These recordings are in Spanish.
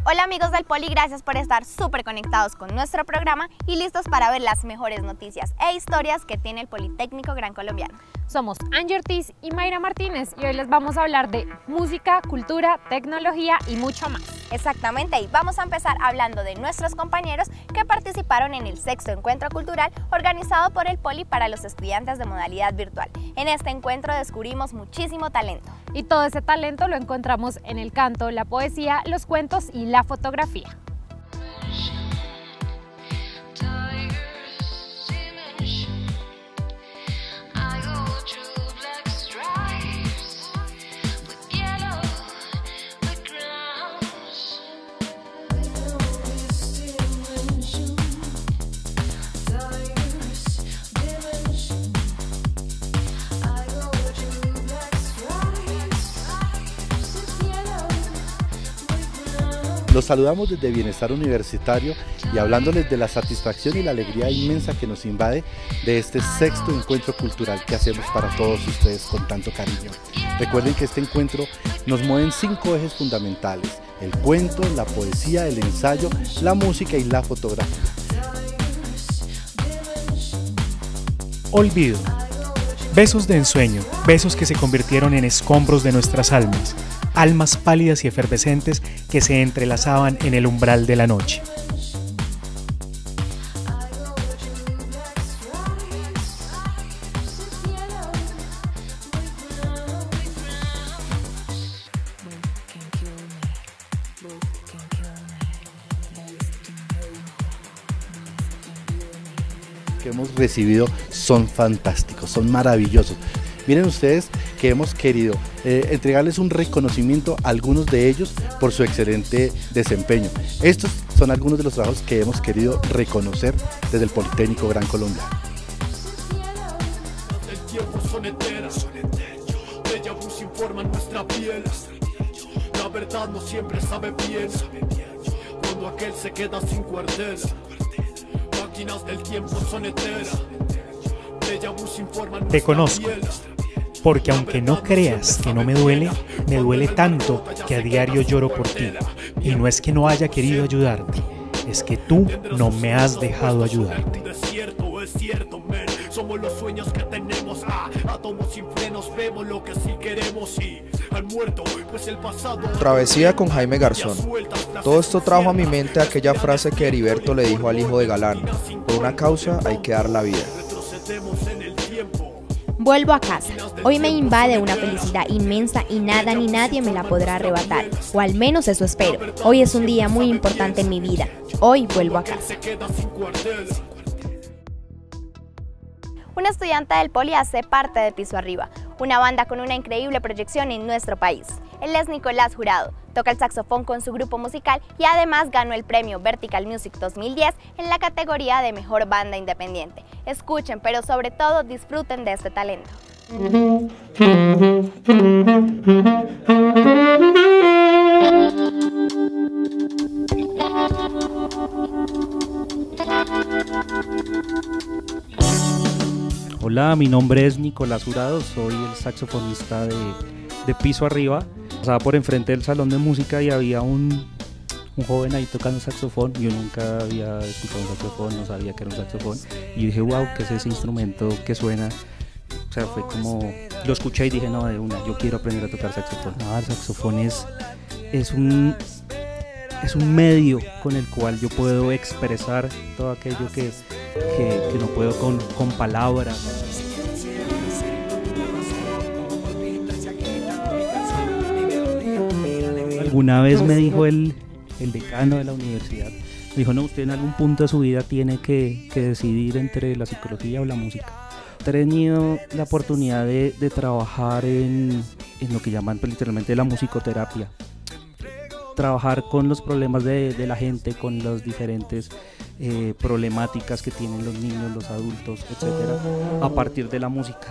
Hola amigos del Poli, gracias por estar súper conectados con nuestro programa y listos para ver las mejores noticias e historias que tiene el Politécnico Gran Colombiano. Somos Angie Ortiz y Mayra Martínez y hoy les vamos a hablar de música, cultura, tecnología y mucho más. Exactamente, y vamos a empezar hablando de nuestros compañeros que participaron en el 6º Encuentro Cultural organizado por el Poli para los estudiantes de modalidad virtual. En este encuentro descubrimos muchísimo talento. Y todo ese talento lo encontramos en el canto, la poesía, los cuentos y la fotografía. Los saludamos desde Bienestar Universitario y hablándoles de la satisfacción y la alegría inmensa que nos invade de este 6º Encuentro Cultural que hacemos para todos ustedes con tanto cariño. Recuerden que este encuentro nos mueven 5 ejes fundamentales: el cuento, la poesía, el ensayo, la música y la fotografía. Olvido. Besos de ensueño, besos que se convirtieron en escombros de nuestras almas, almas pálidas y efervescentes que se entrelazaban en el umbral de la noche. Que hemos recibido son fantásticos, son maravillosos. Miren ustedes que hemos querido entregarles un reconocimiento a algunos de ellos por su excelente desempeño. Estos son algunos de los trabajos que hemos querido reconocer desde el Politécnico Gran Colombiano. El tiempo son eternas, déjà vus informan nuestra piel. La verdad no siempre sabe bien, cuando aquel se queda sin cuartel. Máquinas del tiempo son eternas, déjà vus informan nuestra Te conozco, piel. porque aunque no creas que no me duele tanto que a diario lloro por ti. Y no es que no haya querido ayudarte, es que tú no me has dejado ayudarte. Es cierto, men. Somos los sueños que tenemos, átomos sin frenos, vemos lo que sí queremos y al muerto, pues el pasado. Travesía con Jaime Garzón. Todo esto trajo a mi mente aquella frase que Heriberto le dijo al hijo de Galán: por una causa hay que dar la vida. Retrocedemos en el tiempo. Vuelvo a casa. Hoy me invade una felicidad inmensa y nada ni nadie me la podrá arrebatar. O al menos eso espero. Hoy es un día muy importante en mi vida. Hoy vuelvo a casa. Un estudiante del Poli hace parte de Piso Arriba, una banda con una increíble proyección en nuestro país. Él es Nicolás Jurado, toca el saxofón con su grupo musical y además ganó el premio Vertical Music 2010 en la categoría de Mejor Banda Independiente. Escuchen, pero sobre todo disfruten de este talento. Hola, mi nombre es Nicolás Jurado, soy el saxofonista de Piso Arriba. Pasaba por enfrente del salón de música y había un joven ahí tocando saxofón. Yo nunca había escuchado un saxofón, no sabía que era un saxofón. Y yo dije, wow, ¿qué es ese instrumento que suena? O sea, fue como, lo escuché y dije, no, de una, yo quiero aprender a tocar saxofón. No, el saxofón es un medio con el cual yo puedo expresar todo aquello que no puedo con palabras. Alguna vez me dijo el decano de la universidad, me dijo, no, usted en algún punto de su vida tiene que decidir entre la psicología o la música. He tenido la oportunidad de trabajar en lo que llaman literalmente la musicoterapia. Trabajar con los problemas de la gente, con las diferentes problemáticas que tienen los niños, los adultos, etcétera, a partir de la música.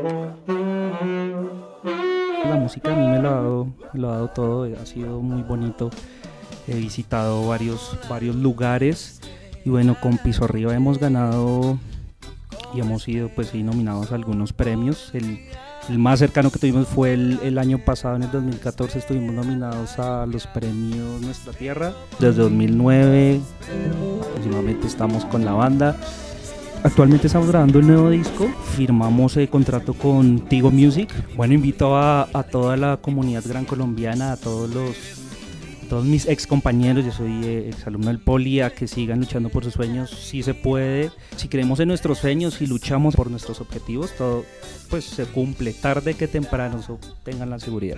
La música a mí me lo ha dado todo, ha sido muy bonito. He visitado varios lugares y bueno, con Piso Arriba hemos ganado y hemos sido pues sí, nominados a algunos premios. El más cercano que tuvimos fue el año pasado, en el 2014, estuvimos nominados a los premios Nuestra Tierra. Desde 2009 aproximadamente estamos con la banda. Actualmente estamos grabando un nuevo disco, firmamos el contrato con Tigo Music. Bueno, invito a toda la comunidad gran colombiana, a todos mis ex compañeros, yo soy ex alumno del Poli, a que sigan luchando por sus sueños. Sí se puede, si creemos en nuestros sueños y luchamos por nuestros objetivos, todo pues se cumple, tarde que temprano, eso tengan la seguridad.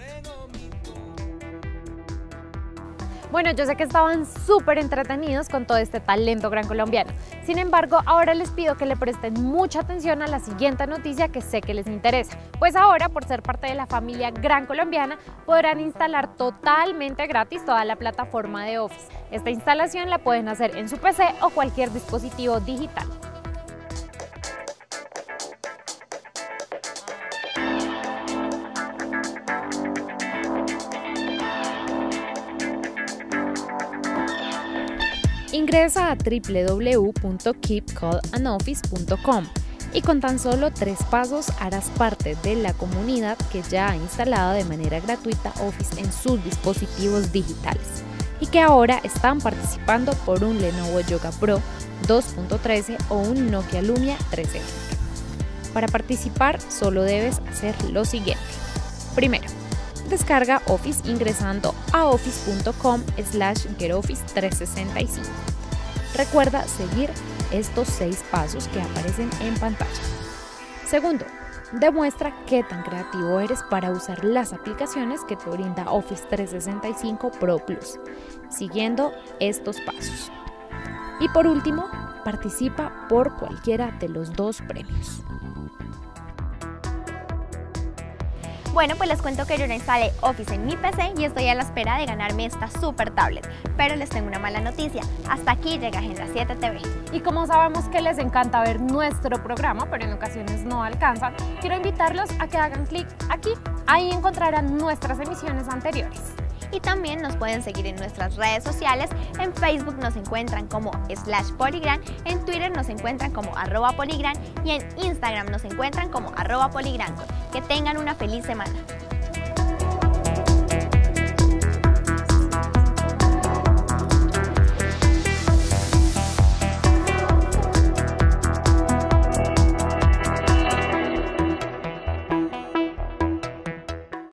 Bueno, yo sé que estaban súper entretenidos con todo este talento gran colombiano. Sin embargo, ahora les pido que le presten mucha atención a la siguiente noticia que sé que les interesa. Pues ahora, por ser parte de la familia gran colombiana, podrán instalar totalmente gratis toda la plataforma de Office. Esta instalación la pueden hacer en su PC o cualquier dispositivo digital. Ingresa a www.keepcallandoffice.com y con tan solo 3 pasos harás parte de la comunidad que ya ha instalado de manera gratuita Office en sus dispositivos digitales y que ahora están participando por un Lenovo Yoga Pro 2.13 o un Nokia Lumia 360. Para participar solo debes hacer lo siguiente. Primero, descarga Office ingresando a office.com/getoffice365. Recuerda seguir estos 6 pasos que aparecen en pantalla. Segundo, demuestra qué tan creativo eres para usar las aplicaciones que te brinda Office 365 Pro Plus, siguiendo estos pasos. Y por último, participa por cualquiera de los 2 premios. Bueno, pues les cuento que yo ya instalé Office en mi PC y estoy a la espera de ganarme esta super tablet. Pero les tengo una mala noticia, hasta aquí llega Agenda 7 TV. Y como sabemos que les encanta ver nuestro programa, pero en ocasiones no alcanzan, quiero invitarlos a que hagan clic aquí. Ahí encontrarán nuestras emisiones anteriores. Y también nos pueden seguir en nuestras redes sociales. En Facebook nos encuentran como /Poligran, en Twitter nos encuentran como @Poligran y en Instagram nos encuentran como @Poligran. Que tengan una feliz semana.